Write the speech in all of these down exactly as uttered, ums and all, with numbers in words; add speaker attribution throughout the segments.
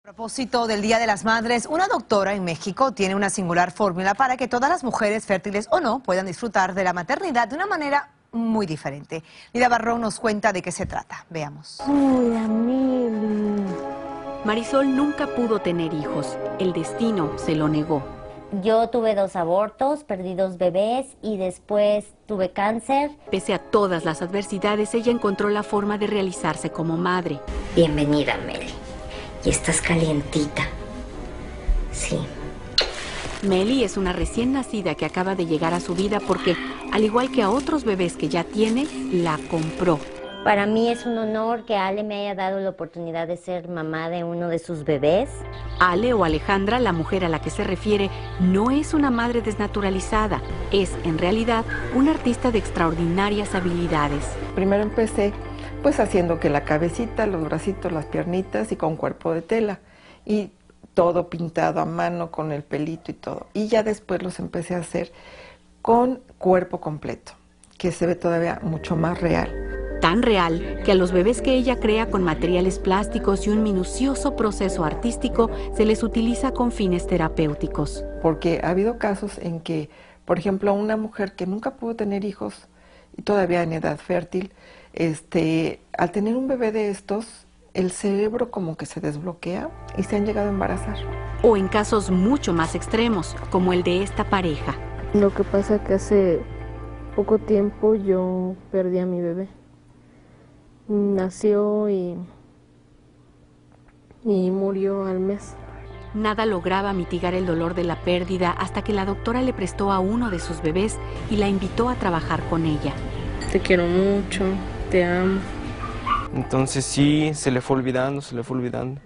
Speaker 1: A propósito del Día de las Madres, una doctora en México tiene una singular fórmula para que todas las mujeres, fértiles o no, puedan disfrutar de la maternidad de una manera muy diferente. Lida Barrón nos cuenta de qué se trata. Veamos.
Speaker 2: Hola, Meli.
Speaker 3: Marisol nunca pudo tener hijos. El destino se lo negó.
Speaker 2: Yo tuve dos abortos, perdí dos bebés y después tuve cáncer.
Speaker 3: Pese a todas las adversidades, ella encontró la forma de realizarse como madre.
Speaker 2: Bienvenida, Meli. Y estás calientita. Sí.
Speaker 3: Meli es una recién nacida que acaba de llegar a su vida porque, al igual que a otros bebés que ya tiene, la compró.
Speaker 2: Para mí es un honor que Ale me haya dado la oportunidad de ser mamá de uno de sus bebés.
Speaker 3: Ale o Alejandra, la mujer a la que se refiere, no es una madre desnaturalizada. Es, en realidad, una artista de extraordinarias habilidades.
Speaker 4: Primero empecé pues haciendo que la cabecita, los bracitos, las piernitas y con cuerpo de tela. Y todo pintado a mano con el pelito y todo. Y ya después los empecé a hacer con cuerpo completo, que se ve todavía mucho más real.
Speaker 3: Tan real que a los bebés que ella crea con materiales plásticos y un minucioso proceso artístico se les utiliza con fines terapéuticos.
Speaker 4: Porque ha habido casos en que, por ejemplo, una mujer que nunca pudo tener hijos y todavía en edad fértil, este, al tener un bebé de estos, el cerebro como que se desbloquea y se han llegado a embarazar.
Speaker 3: O en casos mucho más extremos, como el de esta pareja.
Speaker 5: Lo que pasa es que hace poco tiempo yo perdí a mi bebé. Nació y, y murió al mes.
Speaker 3: Nada lograba mitigar el dolor de la pérdida hasta que la doctora le prestó a uno de sus bebés y la invitó a trabajar con ella.
Speaker 5: Te quiero mucho, te amo.
Speaker 6: Entonces sí, se le fue olvidando, se le fue olvidando.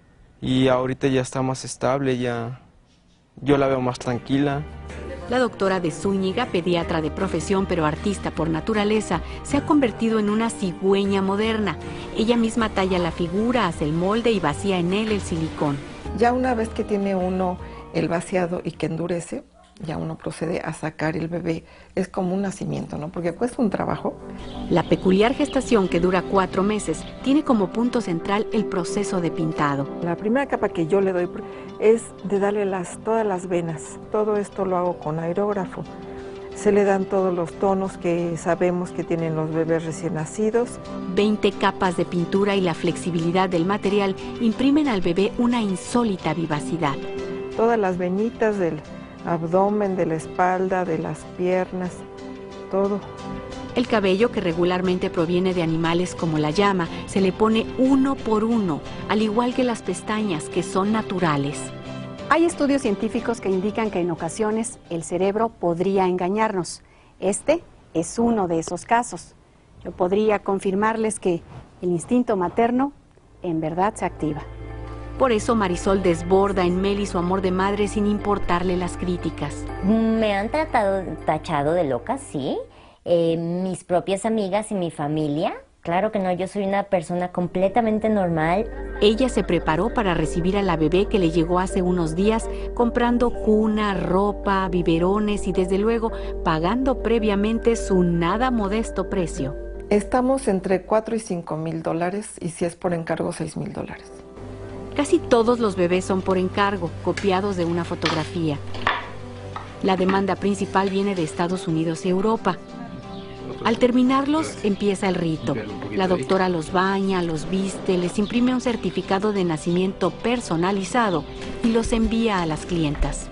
Speaker 6: Y ahorita ya está más estable, ya yo la veo más tranquila.
Speaker 3: La doctora de Zúñiga, pediatra de profesión pero artista por naturaleza, se ha convertido en una cigüeña moderna. Ella misma talla la figura, hace el molde y vacía en él el silicón.
Speaker 4: Ya una vez que tiene uno el vaciado y que endurece, ya uno procede a sacar el bebé. Es como un nacimiento, ¿no? Porque cuesta un trabajo.
Speaker 3: La peculiar gestación, que dura cuatro meses, tiene como punto central el proceso de pintado.
Speaker 4: La primera capa que yo le doy es de darle las, todas las venas. Todo esto lo hago con aerógrafo. Se le dan todos los tonos que sabemos que tienen los bebés recién nacidos.
Speaker 3: veinte capas de pintura y la flexibilidad del material imprimen al bebé una insólita vivacidad.
Speaker 4: Todas las venitas del abdomen, de la espalda, de las piernas, todo.
Speaker 3: El cabello, que regularmente proviene de animales como la llama, se le pone uno por uno, al igual que las pestañas, que son naturales.
Speaker 7: Hay estudios científicos que indican que en ocasiones el cerebro podría engañarnos. Este es uno de esos casos. Yo podría confirmarles que el instinto materno en verdad se activa.
Speaker 3: Por eso Marisol desborda en Meli su amor de madre sin importarle las críticas.
Speaker 2: Me han tratado, tachado de loca, sí. Eh, mis propias amigas y mi familia. Claro que no, yo soy una persona completamente normal.
Speaker 3: Ella se preparó para recibir a la bebé que le llegó hace unos días, comprando cuna, ropa, biberones y desde luego pagando previamente su nada modesto precio.
Speaker 4: Estamos entre cuatro y cinco mil dólares y si es por encargo seis mil dólares.
Speaker 3: Casi todos los bebés son por encargo, copiados de una fotografía. La demanda principal viene de Estados Unidos y Europa. Al terminarlos, empieza el rito. La doctora los baña, los viste, les imprime un certificado de nacimiento personalizado y los envía a las clientas.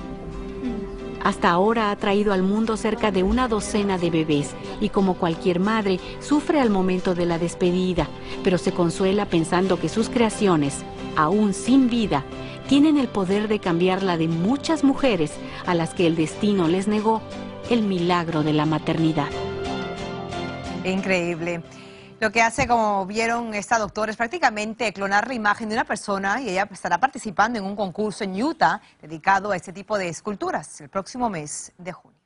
Speaker 3: Hasta ahora ha traído al mundo cerca de una docena de bebés y, como cualquier madre, sufre al momento de la despedida, pero se consuela pensando que sus creaciones, aún sin vida, tienen el poder de cambiar la de muchas mujeres a las que el destino les negó el milagro de la maternidad.
Speaker 1: Increíble. Lo que hace, como vieron, esta doctora es prácticamente clonar la imagen de una persona y ella estará participando en un concurso en Utah dedicado a este tipo de esculturas el próximo mes de junio.